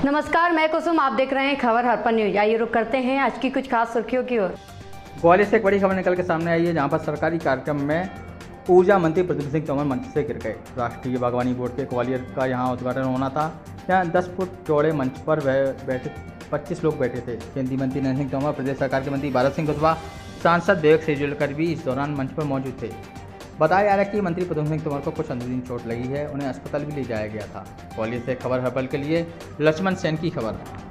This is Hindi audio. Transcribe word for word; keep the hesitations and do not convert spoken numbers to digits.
नमस्कार, मैं कुसुम, आप देख रहे हैं खबर हरपन न्यूज। आइए रुक करते हैं आज की कुछ खास सुर्खियों की ओर। ग्वालियर से एक बड़ी खबर निकल के सामने आई है, जहां पर सरकारी कार्यक्रम में ऊर्जा मंत्री प्रद्युम्न सिंह तोमर मंच से गिर गए। राष्ट्रीय बागवानी बोर्ड के ग्वालियर का यहां उद्घाटन होना था। यहां दस फुट चौड़े मंच पर बैठे पच्चीस लोग बैठे थे। केंद्रीय मंत्री नरेंद्र सिंह तोमर, प्रदेश सरकार के मंत्री भारत सिंह कुशवाहा, सांसद विवेक सेजलकर भी इस दौरान मंच पर मौजूद थे। बताया जा रहा है कि मंत्री प्रद्युम्न सिंह तोमर को कुछ अंदरूनी चोट लगी है, उन्हें अस्पताल भी ले जाया गया था। ग्वालियर से खबर हर्बल के लिए लक्ष्मण सेन की खबर।